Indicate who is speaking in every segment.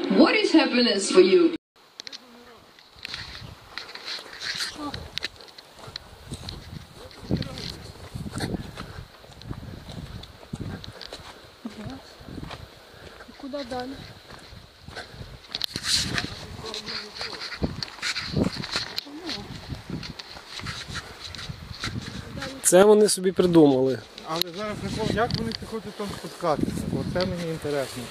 Speaker 1: What is happiness for you?
Speaker 2: Куда далі?
Speaker 3: Це вони собі придумали.
Speaker 4: Але зараз не помню, як вони хочуть там спускатися. Оце мені інтересно.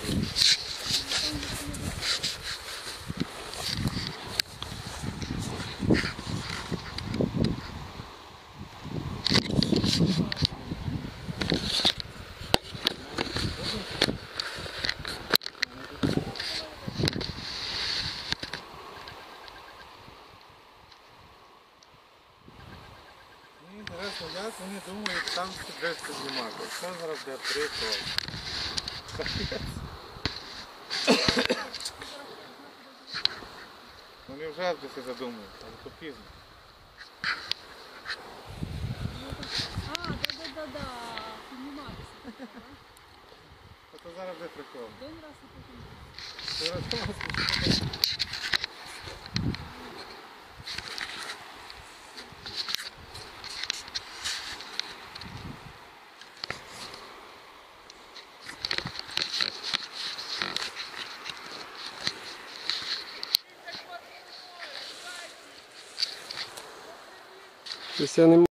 Speaker 4: Мені інтересно, як вони думають там підвести знімати. Це зараз де прикол. Вони вже все задумують, але то пізно.
Speaker 2: Да, підніматися.
Speaker 4: А то зараз де прикол.
Speaker 2: Один раз і потім.
Speaker 4: Зараз тому
Speaker 3: Тобто я не